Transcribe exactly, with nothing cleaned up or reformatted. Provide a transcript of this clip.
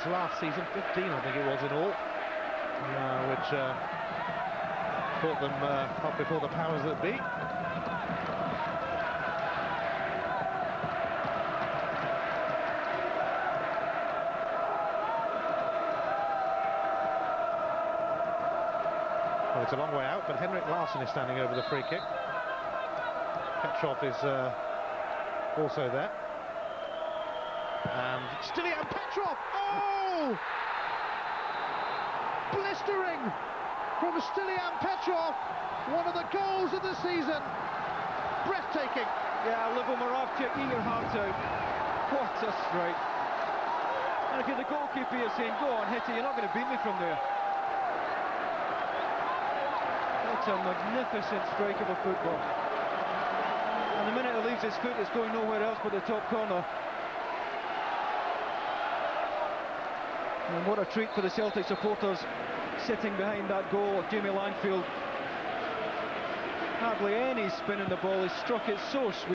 last season, fifteen I think it was in all, uh, which uh, caught them uh, up before the powers that be. Well, it's a long way out, but Henrik Larsson is standing over the free kick. Petrov is uh, also there. And Stiliyan Petrov! Oh! Blistering from Stiliyan Petrov! One of the goals of the season! Breathtaking! Yeah, Livo Moravcik, eat your heart out. What a strike! And again, the goalkeeper is saying, go on, hit it, you're not going to beat me from there. That's a magnificent strike of a football. And the minute it leaves his foot, it's going nowhere else but the top corner. And what a treat for the Celtic supporters sitting behind that goal of Jamie Langfield. Hardly any spin in the ball, he struck it so sweet.